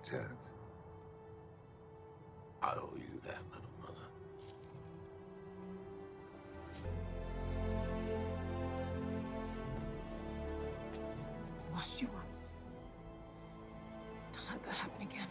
chance. I owe you that, little mother. I lost you once. Don't let that happen again.